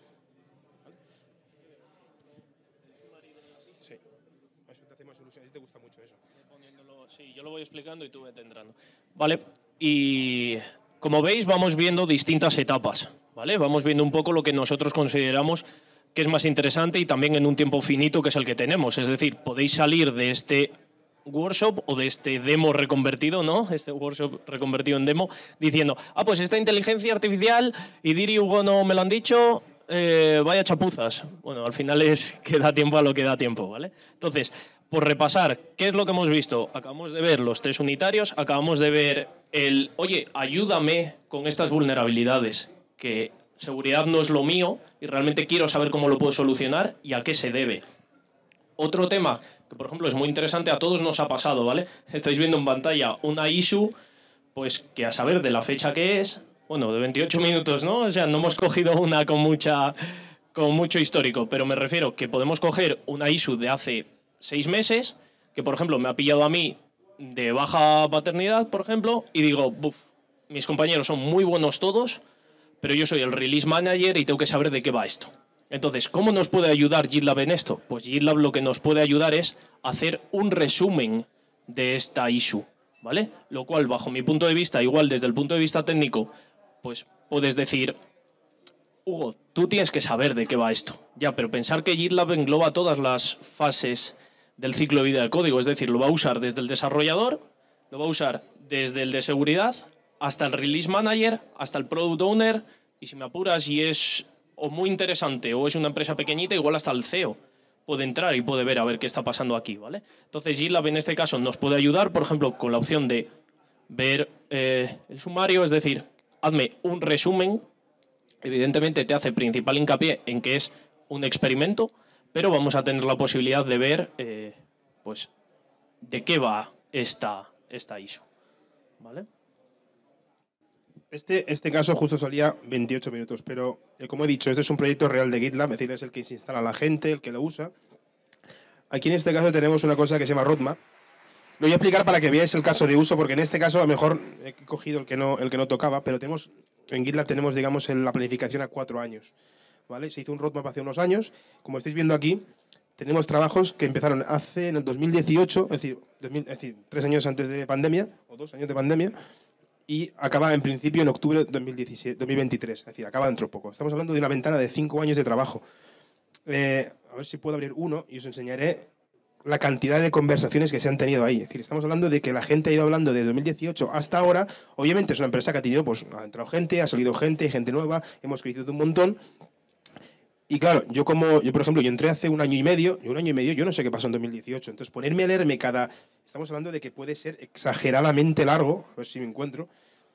S1: Sí, eso te hace más ilusión, a ti te gusta mucho eso.
S2: Sí, yo lo voy explicando y tú vete entrando. Vale, y como veis vamos viendo distintas etapas, ¿vale? Vamos viendo un poco lo que nosotros consideramos que es más interesante y también en un tiempo finito que es el que tenemos. Es decir, podéis salir de este workshop o de este demo reconvertido, ¿no? Este workshop reconvertido en demo, diciendo, ah, pues esta inteligencia artificial, y Diri y Hugo no me lo han dicho, eh, vaya chapuzas. Bueno, al final es que da tiempo a lo que da tiempo, ¿vale? Entonces, por repasar, ¿qué es lo que hemos visto? Acabamos de ver los test unitarios, acabamos de ver el, oye, ayúdame con estas vulnerabilidades, que seguridad no es lo mío y realmente quiero saber cómo lo puedo solucionar y a qué se debe. Otro tema que, por ejemplo, es muy interesante, a todos nos ha pasado, ¿vale? Estáis viendo en pantalla una issue, pues que a saber de la fecha que es, bueno, de veintiocho minutos, ¿no? O sea, no hemos cogido una con, mucha, con mucho histórico, pero me refiero que podemos coger una issue de hace seis meses, que, por ejemplo, me ha pillado a mí de baja paternidad, por ejemplo, y digo, buf, mis compañeros son muy buenos todos, pero yo soy el release manager y tengo que saber de qué va esto. Entonces, ¿cómo nos puede ayudar GitLab en esto? Pues GitLab lo que nos puede ayudar es hacer un resumen de esta issue, ¿vale? Lo cual, bajo mi punto de vista, igual desde el punto de vista técnico, pues puedes decir, Hugo, tú tienes que saber de qué va esto. Ya, pero pensar que GitLab engloba todas las fases del ciclo de vida del código, es decir, lo va a usar desde el desarrollador, lo va a usar desde el de seguridad, hasta el release manager, hasta el product owner, y si me apuras y es o muy interesante o es una empresa pequeñita, igual hasta el C E O puede entrar y puede ver a ver qué está pasando aquí, ¿vale? Entonces GitLab en este caso nos puede ayudar, por ejemplo, con la opción de ver eh, el sumario, es decir, hazme un resumen. Evidentemente te hace principal hincapié en que es un experimento, pero vamos a tener la posibilidad de ver eh, pues, de qué va esta, esta issue, ¿vale?
S1: Este, este caso justo salía veintiocho minutos, pero eh, como he dicho, este es un proyecto real de GitLab, es decir, es el que se instala a la gente, el que lo usa. Aquí en este caso tenemos una cosa que se llama roadmap. Lo voy a explicar para que veáis el caso de uso, porque en este caso a lo mejor he cogido el que no, el que no tocaba, pero tenemos, en GitLab tenemos, digamos, la planificación a cuatro años, ¿vale? Se hizo un roadmap hace unos años. Como estáis viendo aquí, tenemos trabajos que empezaron hace, en el dos mil dieciocho, es decir, dos mil, es decir, tres años antes de pandemia, o dos años de pandemia, y acaba en principio en octubre de dos mil diecisiete, dos mil veintitrés, es decir, acaba dentro de poco. Estamos hablando de una ventana de cinco años de trabajo. Eh, a ver si puedo abrir uno y os enseñaré la cantidad de conversaciones que se han tenido ahí. Es decir, estamos hablando de que la gente ha ido hablando desde dos mil dieciocho hasta ahora. Obviamente es una empresa que ha tenido, pues ha entrado gente, ha salido gente, gente nueva, hemos crecido un montón. Y claro, yo como, yo por ejemplo, yo entré hace un año y medio, y un año y medio yo no sé qué pasó en dos mil dieciocho. Entonces ponerme a leerme cada... Estamos hablando de que puede ser exageradamente largo, a ver si me encuentro.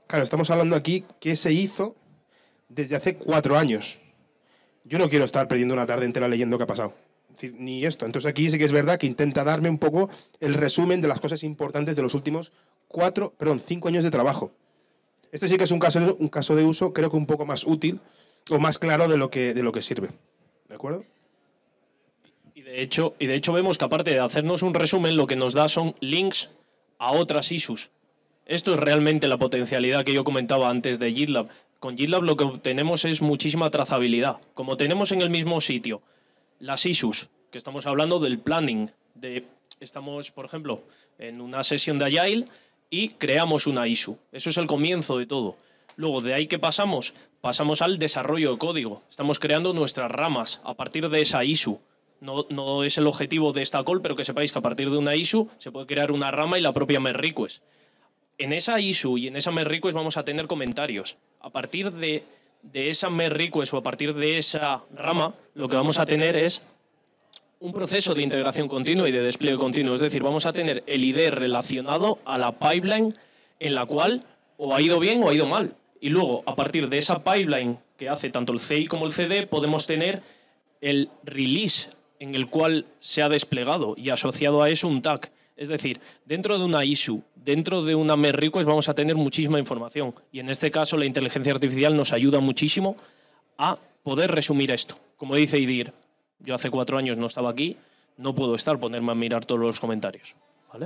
S1: Claro, estamos hablando aquí que se hizo desde hace cuatro años. Yo no quiero estar perdiendo una tarde entera leyendo qué ha pasado. Es decir, ni esto. Entonces aquí sí que es verdad que intenta darme un poco el resumen de las cosas importantes de los últimos cuatro, perdón, cinco años de trabajo. Este sí que es un caso de, un caso de uso, creo que un poco más útil o más claro de lo que, de lo que sirve. ¿De acuerdo?
S2: Y de hecho, y de hecho vemos que aparte de hacernos un resumen, lo que nos da son links a otras issues. Esto es realmente la potencialidad que yo comentaba antes de GitLab. Con GitLab lo que obtenemos es muchísima trazabilidad. Como tenemos en el mismo sitio las issues, que estamos hablando del planning, de, estamos, por ejemplo, en una sesión de Agile y creamos una issue. Eso es el comienzo de todo. Luego, de ahí que pasamos, pasamos al desarrollo de código. Estamos creando nuestras ramas a partir de esa issue. No, no es el objetivo de esta call, pero que sepáis que a partir de una issue se puede crear una rama y la propia merge request. En esa issue y en esa merge request vamos a tener comentarios. A partir de, de esa merge request o a partir de esa rama, lo que vamos a tener es un proceso de integración continua y de despliegue continuo. Es decir, vamos a tener el I D relacionado a la pipeline en la cual o ha ido bien o ha ido mal. Y luego, a partir de esa pipeline que hace tanto el C I como el C D, podemos tener el release en el cual se ha desplegado y asociado a eso un tag. Es decir, dentro de una issue, dentro de una merge request vamos a tener muchísima información. Y en este caso la inteligencia artificial nos ayuda muchísimo a poder resumir esto. Como dice Idir, yo hace cuatro años no estaba aquí, no puedo estar, ponerme a mirar todos los comentarios. ¿Vale?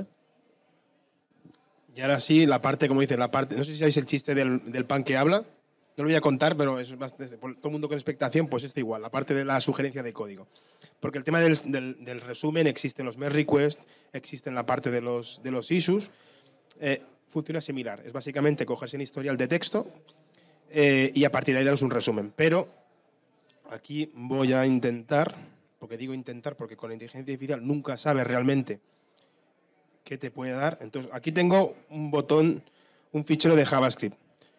S1: Y ahora sí, la parte, como dice, la parte, no sé si sabéis el chiste del, del pan que habla, no lo voy a contar, pero es bastante, todo el mundo con expectación, pues esto igual, la parte de la sugerencia de código. Porque el tema del, del, del resumen existe en los merge requests, existe en la parte de los, de los issues, eh, funciona similar. Es básicamente cogerse un historial de texto eh, y a partir de ahí daros un resumen. Pero aquí voy a intentar, porque digo intentar porque con la inteligencia artificial nunca sabe realmente qué te puede dar. Entonces aquí tengo un botón, un fichero de JavaScript,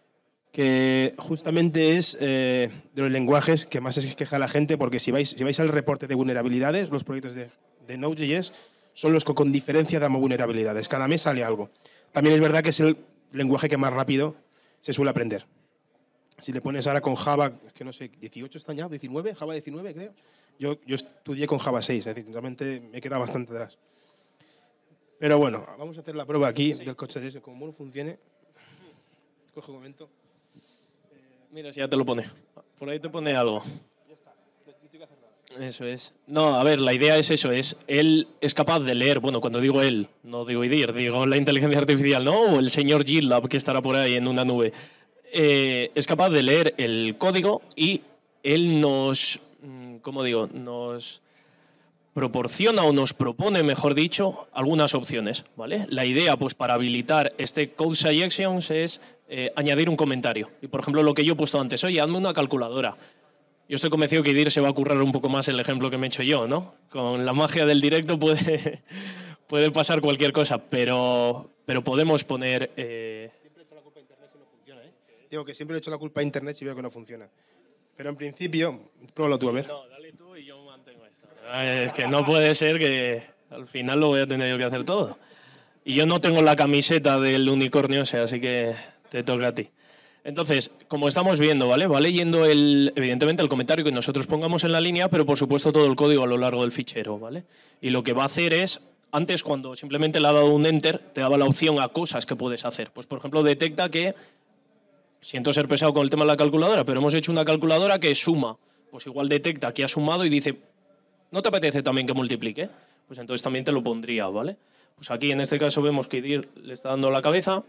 S1: que justamente es eh, de los lenguajes que más se queja la gente, porque si vais, si vais al reporte de vulnerabilidades, los proyectos de, de Node.js son los que con diferencia dan vulnerabilidades. Cada mes sale algo. También es verdad que es el lenguaje que más rápido se suele aprender. Si le pones ahora con Java, que no sé, dieciocho están ya, diecinueve, Java diecinueve creo. Yo, yo estudié con Java seis, es decir, realmente me queda bastante atrás. Pero bueno, vamos a hacer la prueba aquí sí. del Code.js, como no funcione. Coge un momento.
S2: Mira, si ya te lo pone. Por ahí te pone algo. Ya está. No tengo que hacer nada. Eso es. No, a ver, la idea es eso, es él es capaz de leer, bueno, cuando digo él, no digo Idir, digo la inteligencia artificial, ¿no? O el señor GitLab que estará por ahí en una nube. Eh, es capaz de leer el código y él nos, ¿cómo digo? Nos proporciona o nos propone, mejor dicho, algunas opciones, ¿vale? La idea, pues, para habilitar este Code Suggestions es eh, añadir un comentario. Y, por ejemplo, lo que yo he puesto antes, oye, hazme una calculadora. Yo estoy convencido que Idir se va a currar un poco más el ejemplo que me he hecho yo, ¿no? Con la magia del directo puede, puede pasar cualquier cosa, pero, pero podemos poner... Eh...
S1: Siempre he hecho la culpa a Internet si no funciona, ¿eh? Digo que siempre he hecho la culpa a Internet si veo que no funciona. Pero en principio, pruébalo tú, a ver.
S2: No, dale tú y yo mantengo esto. Es que no puede ser que al final lo voy a tener yo que hacer todo. Y yo no tengo la camiseta del unicornio, o sea, así que te toca a ti. Entonces, como estamos viendo, ¿vale? Va leyendo, el, evidentemente, el comentario que nosotros pongamos en la línea, pero por supuesto todo el código a lo largo del fichero, ¿vale? Y lo que va a hacer es, antes cuando simplemente le ha dado un enter, te daba la opción a cosas que puedes hacer. Pues, por ejemplo, detecta que, siento ser pesado con el tema de la calculadora, pero hemos hecho una calculadora que suma. Pues igual detecta que ha sumado y dice, ¿no te apetece también que multiplique? Pues entonces también te lo pondría, ¿vale? Pues aquí en este caso vemos que Idir le está dando la cabeza.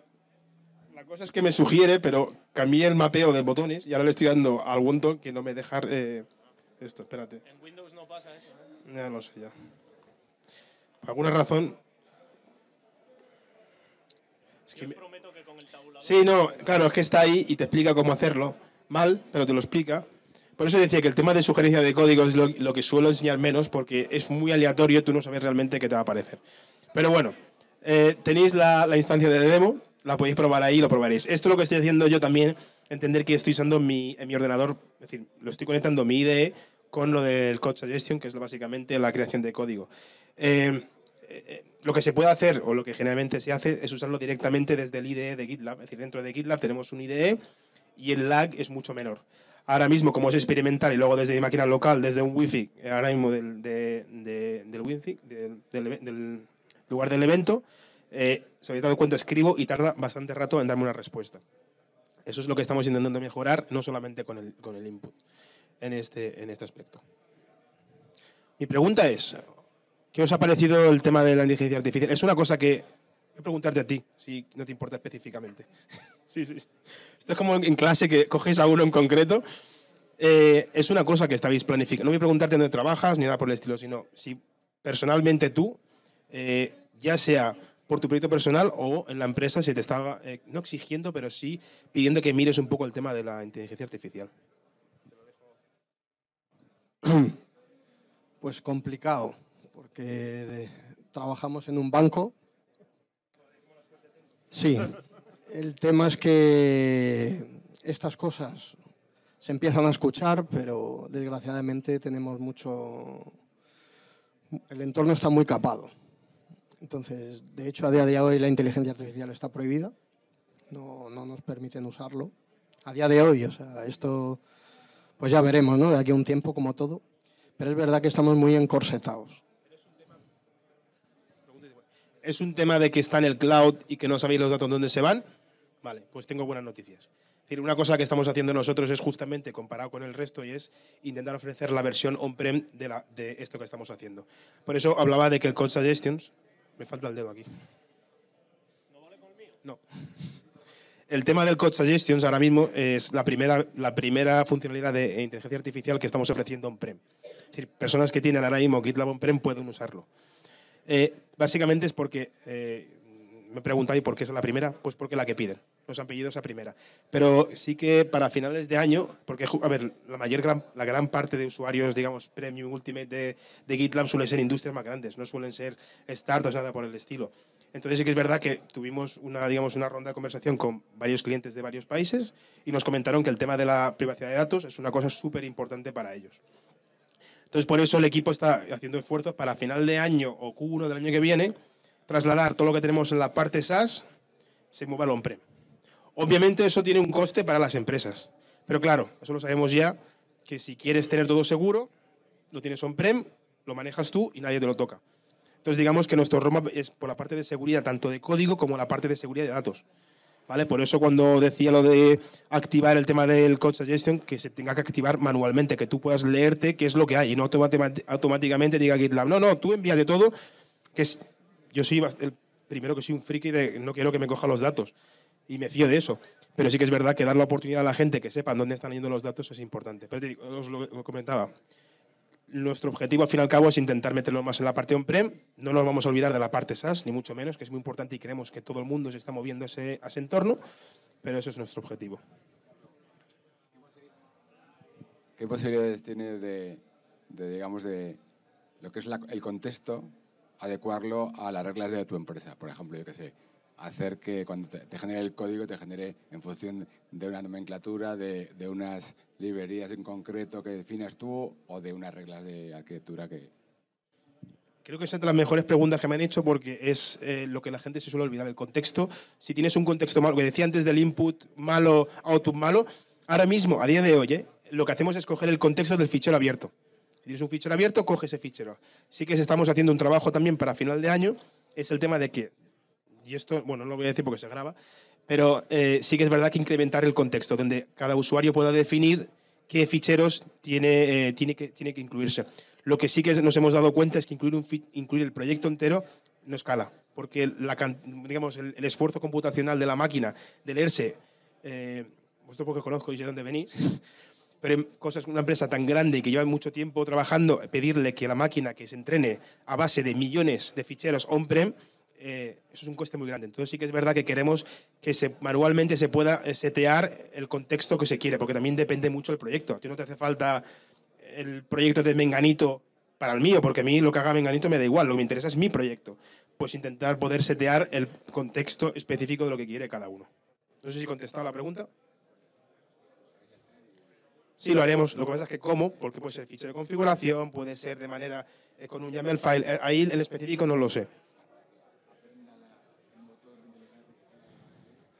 S1: La cosa es que me sugiere, pero cambié el mapeo de botones y ahora le estoy dando al botón que no me deja eh, esto. Espérate.
S2: En Windows no pasa eso, ¿eh?
S1: Ya lo sé, ya. Por alguna razón...
S2: Es que Yo os me... prometo que con el tabulador...
S1: Sí, no, claro, es que está ahí y te explica cómo hacerlo. Mal, pero te lo explica. Por eso decía que el tema de sugerencia de código es lo, lo que suelo enseñar menos, porque es muy aleatorio, tú no sabes realmente qué te va a aparecer. Pero bueno, eh, tenéis la, la instancia de demo, la podéis probar ahí y lo probaréis. Esto es lo que estoy haciendo yo también, entender que estoy usando mi, en mi ordenador, es decir, lo estoy conectando mi I D E con lo del Code Suggestion, que es básicamente la creación de código. Eh, eh, lo que se puede hacer, o lo que generalmente se hace, es usarlo directamente desde el I D E de GitLab. Es decir, dentro de GitLab tenemos un I D E y el lag es mucho menor. Ahora mismo, como es experimental y luego desde mi máquina local, desde un Wi-Fi, ahora mismo del, de, de, del Wi-Fi, del, del, del lugar del evento, eh, se habéis dado cuenta, escribo y tarda bastante rato en darme una respuesta. Eso es lo que estamos intentando mejorar, no solamente con el, con el input, en este, en este aspecto. Mi pregunta es, ¿qué os ha parecido el tema de la inteligencia artificial? Es una cosa que voy a preguntarte a ti, si no te importa específicamente. sí, sí, sí. Esto es como en clase que coges a uno en concreto. Eh, es una cosa que estáis planificando. No voy a preguntarte dónde trabajas ni nada por el estilo, sino si personalmente tú, eh, ya sea por tu proyecto personal o en la empresa, se te estaba, eh, no exigiendo, pero sí pidiendo que mires un poco el tema de la inteligencia artificial.
S3: Pues complicado, porque trabajamos en un banco. Sí, el tema es que estas cosas se empiezan a escuchar, pero desgraciadamente tenemos mucho... El entorno está muy capado. Entonces, de hecho, a día de hoy la inteligencia artificial está prohibida. No, no nos permiten usarlo. A día de hoy, o sea, esto... Pues ya veremos, ¿no? De aquí a un tiempo, como todo. Pero es verdad que estamos muy encorsetados.
S1: ¿Es un tema de que está en el cloud y que no sabéis los datos dónde se van? Vale, pues tengo buenas noticias. Es decir, una cosa que estamos haciendo nosotros es justamente, comparado con el resto, y es intentar ofrecer la versión on-prem de, la, de esto que estamos haciendo. Por eso hablaba de que el Code Suggestions... Me falta el dedo aquí. ¿No vale con el mío? No. El tema del Code Suggestions ahora mismo es la primera, la primera funcionalidad de inteligencia artificial que estamos ofreciendo on-prem. Es decir, personas que tienen ahora mismo GitLab on-prem pueden usarlo. Eh, básicamente es porque, eh, me preguntáis por qué es la primera, pues porque es la que piden. Nos han pedido esa primera. Pero sí que para finales de año, porque, a ver, la mayor gran, la gran parte de usuarios, digamos, Premium, Ultimate de, de GitLab suelen ser industrias más grandes, no suelen ser startups, nada por el estilo. Entonces sí que es verdad que tuvimos una, digamos, una ronda de conversación con varios clientes de varios países y nos comentaron que el tema de la privacidad de datos es una cosa súper importante para ellos. Entonces, por eso el equipo está haciendo esfuerzos para final de año o Q uno del año que viene trasladar todo lo que tenemos en la parte SaaS, se mueva al on-prem. Obviamente eso tiene un coste para las empresas, pero claro, eso lo sabemos ya, que si quieres tener todo seguro, lo tienes on-prem, lo manejas tú y nadie te lo toca. Entonces digamos que nuestro roadmap es por la parte de seguridad, tanto de código como la parte de seguridad de datos. ¿Vale? Por eso cuando decía lo de activar el tema del Code Suggestion, que se tenga que activar manualmente, que tú puedas leerte qué es lo que hay y no automáticamente diga GitLab, no, no, tú envíate todo, que es, yo soy el primero que soy un friki de no quiero que me coja los datos. Y me fío de eso. Pero sí que es verdad que dar la oportunidad a la gente que sepan dónde están yendo los datos es importante. Pero te digo, os lo, lo comentaba. Nuestro objetivo, al fin y al cabo, es intentar meterlo más en la parte on-prem. No nos vamos a olvidar de la parte SaaS, ni mucho menos, que es muy importante y creemos que todo el mundo se está moviendo a ese, a ese entorno. Pero eso es nuestro objetivo.
S4: ¿Qué posibilidades tiene de, de digamos, de lo que es la, el contexto, adecuarlo a las reglas de tu empresa? Por ejemplo, yo qué sé, hacer que cuando te, te genere el código te genere en función de una nomenclatura, de, de unas librerías en concreto que definas tú o de unas reglas de arquitectura que...
S1: Creo que esa es de las mejores preguntas que me han hecho porque es eh, lo que la gente se suele olvidar, el contexto. Si tienes un contexto malo, que decía antes del input malo, output malo, ahora mismo, a día de hoy, eh, lo que hacemos es coger el contexto del fichero abierto. Si tienes un fichero abierto, coge ese fichero. Sí que estamos haciendo un trabajo también para final de año, es el tema de que, y esto, bueno, no lo voy a decir porque se graba, pero eh, sí que es verdad que incrementar el contexto, donde cada usuario pueda definir qué ficheros tiene, eh, tiene, que, tiene que incluirse. Lo que sí que nos hemos dado cuenta es que incluir, un, incluir el proyecto entero no escala, porque la, digamos, el, el esfuerzo computacional de la máquina de leerse, eh, vosotros porque conozco y sé dónde venís, pero en cosas una empresa tan grande y que lleva mucho tiempo trabajando, pedirle que la máquina que se entrene a base de millones de ficheros on-prem, eh, eso es un coste muy grande. Entonces sí que es verdad que queremos que se, manualmente se pueda setear el contexto que se quiere, porque también depende mucho del proyecto. A ti no te hace falta el proyecto de Menganito para el mío, porque a mí lo que haga Menganito me da igual, lo que me interesa es mi proyecto. Pues intentar poder setear el contexto específico de lo que quiere cada uno. No sé si he contestado la pregunta. Sí, lo haremos. Lo que pasa es que cómo, porque puede ser fichero de configuración, puede ser de manera eh, con un YAML file. Eh, ahí el específico no lo sé.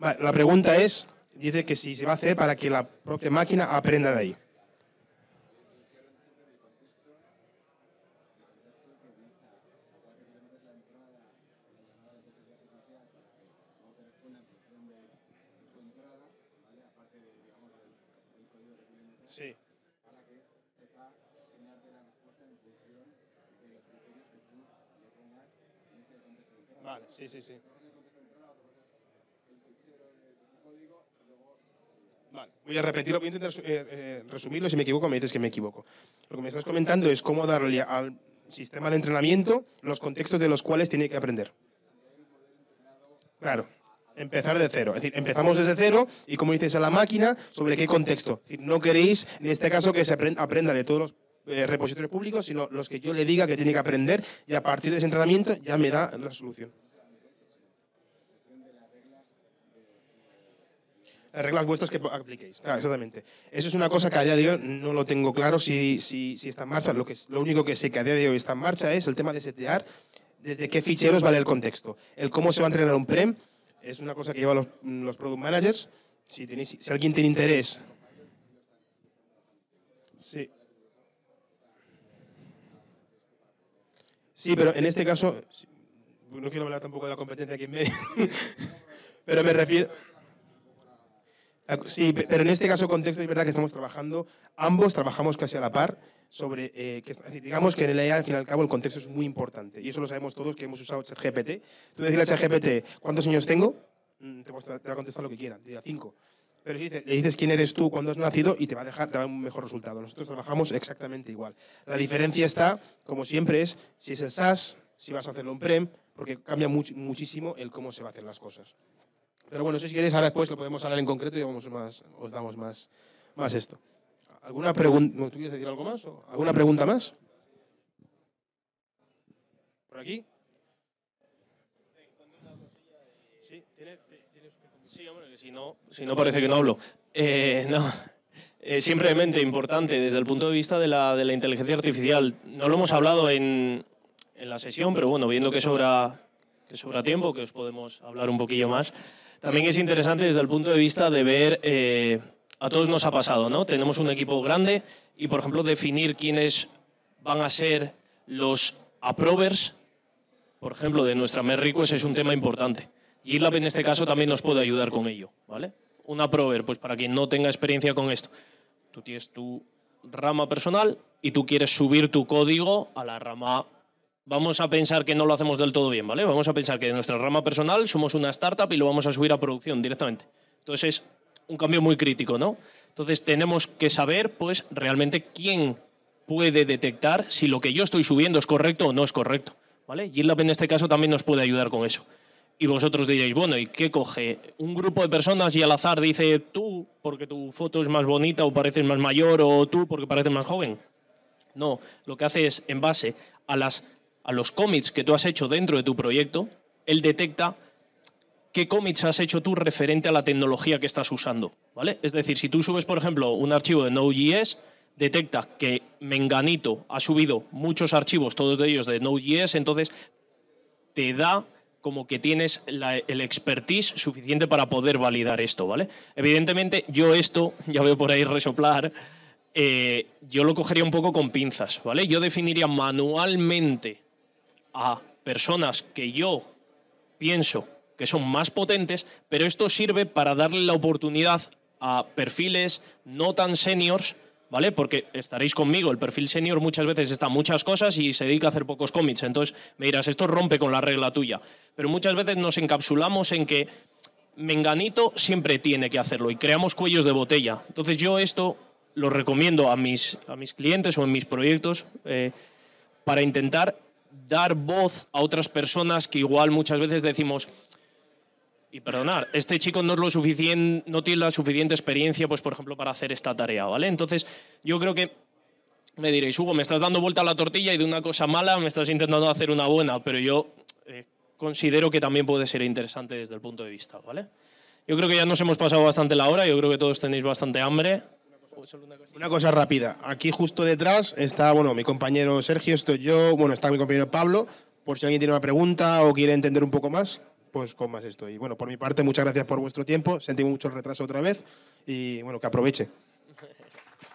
S1: Vale, la pregunta es, dice que si se va a hacer para que la propia máquina aprenda de ahí. Sí. Vale, sí, sí, sí. Vale, voy a repetirlo, voy a intentar eh, eh, resumirlo. Si me equivoco, me dices que me equivoco. Lo que me estás comentando es cómo darle al sistema de entrenamiento los contextos de los cuales tiene que aprender. Claro, empezar de cero. Es decir, empezamos desde cero y, como dices, a la máquina, ¿sobre qué contexto? Es decir, no queréis, en este caso, que se aprenda de todos los eh, repositorios públicos, sino los que yo le diga que tiene que aprender, y a partir de ese entrenamiento ya me da la solución. Las reglas vuestras que apliquéis. Claro, exactamente. Eso es una cosa que a día de hoy no lo tengo claro si, si, si está en marcha. Lo, que, lo único que sé que a día de hoy está en marcha es el tema de setear desde qué ficheros vale el contexto. El cómo se va a entrenar un prem es una cosa que llevan los, los product managers. Si, tenéis, si alguien tiene interés... Sí. Sí, pero en este caso... No quiero hablar tampoco de la competencia aquí en medio. Pero me refiero... Sí, pero en este caso contexto es verdad que estamos trabajando, ambos trabajamos casi a la par sobre, eh, que, digamos que en el A I al fin y al cabo el contexto es muy importante y eso lo sabemos todos que hemos usado ChatGPT. Tú decirle a ChatGPT cuántos años tengo, te va a contestar lo que quiera, te dirá cinco. Pero si dices, le dices quién eres tú, cuándo has nacido y te va a dejar, te va a dar un mejor resultado. Nosotros trabajamos exactamente igual. La diferencia está, como siempre, es si es el SaaS, si vas a hacerlo on-prem, porque cambia much, muchísimo el cómo se va a hacer las cosas. Pero bueno, no sé si queréis, ahora después lo podemos hablar en concreto y vamos más, os damos más, más esto. ¿Alguna pregunta? ¿Tú quieres decir algo más? ¿O ¿Alguna pregunta más? ¿Por aquí?
S2: Sí, ¿tienes? Sí, hombre, que si no, si no parece que no hablo. Eh, no. Eh, simplemente importante desde el punto de vista de la, de la inteligencia artificial. No lo hemos hablado en, en la sesión, pero bueno, viendo que sobra, que sobra tiempo, que os podemos hablar un poquillo más. También es interesante desde el punto de vista de ver, eh, a todos nos ha pasado, ¿no? Tenemos un equipo grande y, por ejemplo, definir quiénes van a ser los approvers, por ejemplo, de nuestra merge request es un tema importante. GitLab en este caso también nos puede ayudar con ello, ¿vale? Un approver, pues para quien no tenga experiencia con esto, tú tienes tu rama personal y tú quieres subir tu código a la rama. Vamos a pensar que no lo hacemos del todo bien, ¿vale? Vamos a pensar que en nuestra rama personal somos una startup y lo vamos a subir a producción directamente. Entonces es un cambio muy crítico, ¿no? Entonces tenemos que saber, pues, realmente quién puede detectar si lo que yo estoy subiendo es correcto o no es correcto, ¿vale? GitLab en este caso también nos puede ayudar con eso. Y vosotros diréis, bueno, ¿y qué coge? Un grupo de personas y al azar dice tú porque tu foto es más bonita o pareces más mayor o tú porque pareces más joven. No, lo que hace es, en base a las a los commits que tú has hecho dentro de tu proyecto, él detecta qué commits has hecho tú referente a la tecnología que estás usando, ¿vale? Es decir, si tú subes, por ejemplo, un archivo de Node.js, detecta que Menganito ha subido muchos archivos, todos de ellos de Node.js, entonces te da como que tienes la, el expertise suficiente para poder validar esto, ¿vale? Evidentemente, yo esto, ya veo por ahí resoplar, eh, yo lo cogería un poco con pinzas, ¿vale? Yo definiría manualmente a personas que yo pienso que son más potentes, pero esto sirve para darle la oportunidad a perfiles no tan seniors, ¿vale? Porque estaréis conmigo, el perfil senior muchas veces está en muchas cosas y se dedica a hacer pocos commits, entonces me dirás, esto rompe con la regla tuya, pero muchas veces nos encapsulamos en que Menganito siempre tiene que hacerlo y creamos cuellos de botella. Entonces yo esto lo recomiendo a mis, a mis clientes o en mis proyectos eh, para intentar dar voz a otras personas que igual muchas veces decimos, y perdonar, este chico no, es lo suficiente, no tiene la suficiente experiencia, pues por ejemplo, para hacer esta tarea, ¿vale? Entonces yo creo que me diréis, Hugo, me estás dando vuelta a la tortilla y de una cosa mala me estás intentando hacer una buena, pero yo eh, considero que también puede ser interesante desde el punto de vista, ¿vale? Yo creo que ya nos hemos pasado bastante la hora, yo creo que todos tenéis bastante hambre.
S1: Una cosa rápida. Aquí justo detrás está, bueno, mi compañero Sergio, estoy yo, bueno, está mi compañero Pablo, por si alguien tiene una pregunta o quiere entender un poco más. pues con más esto. Y bueno, por mi parte, muchas gracias por vuestro tiempo. Sentimos mucho el retraso otra vez y bueno, que aproveche.